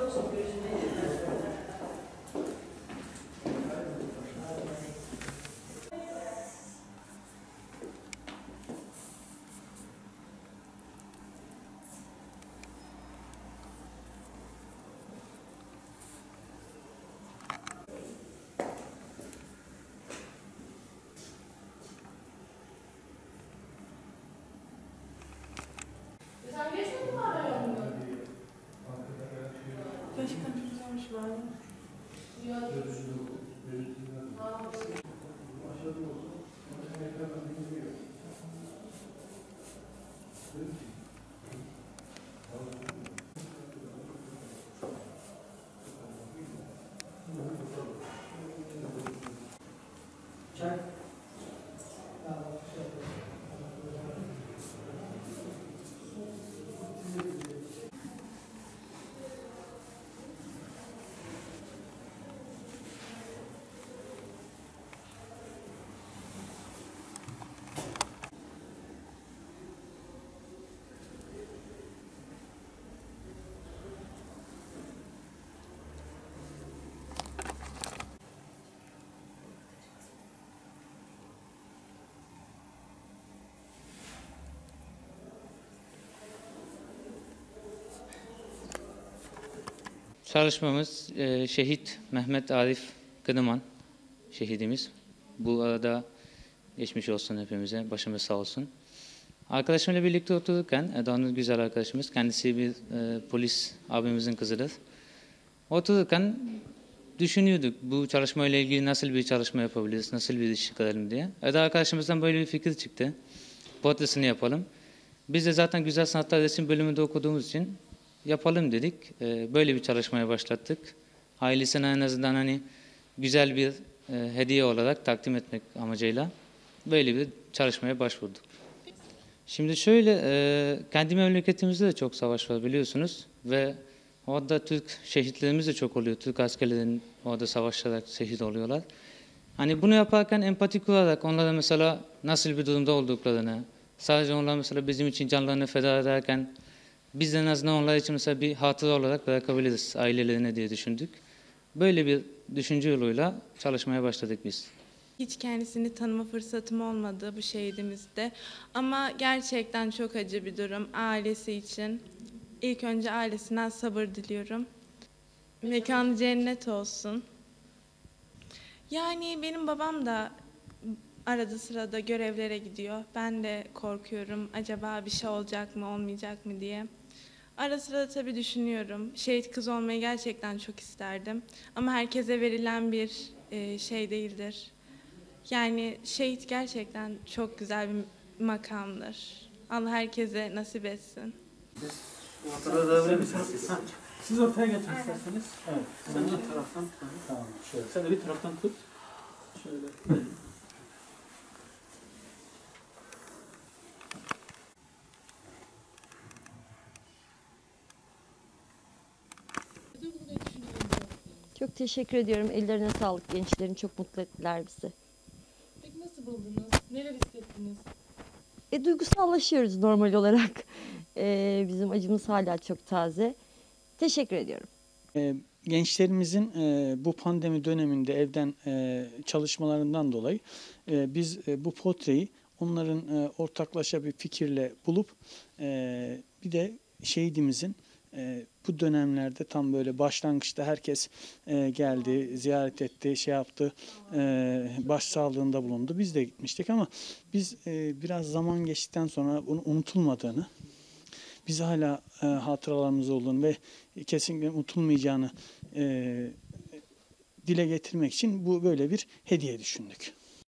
Gerçekten çok güzelmiş var. Çay. Çalışmamız şehit Mehmet Arif Gıdıman şehidimiz. Bu arada geçmiş olsun hepimize, başımız sağ olsun. Arkadaşımla birlikte otururken, Eda'nın güzel arkadaşımız, kendisi bir polis abimizin kızıdır. Otururken düşünüyorduk bu çalışmayla ilgili nasıl bir çalışma yapabiliriz, nasıl bir iş çıkaralım diye. Eda arkadaşımızdan böyle bir fikir çıktı. Portresini yapalım. Biz de zaten Güzel Sanatlar Resim bölümünde okuduğumuz için yapalım dedik. Böyle bir çalışmaya başlattık. Ailesine en azından hani güzel bir hediye olarak takdim etmek amacıyla böyle bir çalışmaya başvurduk. Şimdi şöyle, kendi memleketimizde de çok savaş var biliyorsunuz ve orada Türk şehitlerimiz de çok oluyor. Türk askerlerin orada savaşarak şehit oluyorlar. Hani bunu yaparken empati kurarak onlara mesela nasıl bir durumda olduklarını, sadece onlar mesela bizim için canlarını feda ederken biz de en azından onlar için mesela bir hatıra olarak bırakabiliriz ailelerine diye düşündük. Böyle bir düşünce yoluyla çalışmaya başladık biz. Hiç kendisini tanıma fırsatım olmadı bu şehidimizde. Ama gerçekten çok acı bir durum ailesi için. İlk önce ailesinden sabır diliyorum. Mekanı cennet olsun. Yani benim babam da arada sırada görevlere gidiyor. Ben de korkuyorum. Acaba bir şey olacak mı, olmayacak mı diye. Ara sıra tabii düşünüyorum. Şehit kız olmayı gerçekten çok isterdim. Ama herkese verilen bir şey değildir. Yani şehit gerçekten çok güzel bir makamdır. Allah herkese nasip etsin. Siz ortaya geçin isterseniz. Evet. Sen de taraftan tut. Tamam. Şöyle. Sen de bir taraftan tut. Şöyle. Çok teşekkür ediyorum. Ellerine sağlık gençlerin. Çok mutlu ettiler bizi. Peki nasıl buldunuz? Neler hissettiniz? Duygusallaşıyoruz normal olarak. Bizim acımız hala çok taze. Teşekkür ediyorum. Gençlerimizin bu pandemi döneminde evden çalışmalarından dolayı biz bu portreyi onların ortaklaşa bir fikirle bulup bir de şehidimizin bu dönemlerde tam böyle başlangıçta herkes geldi, ziyaret etti, şey yaptı, başsağlığında bulundu. Biz de gitmiştik ama biz biraz zaman geçtikten sonra bunun unutulmadığını, biz hala hatıralarımız olduğunu ve kesinlikle unutulmayacağını dile getirmek için bu böyle bir hediye düşündük.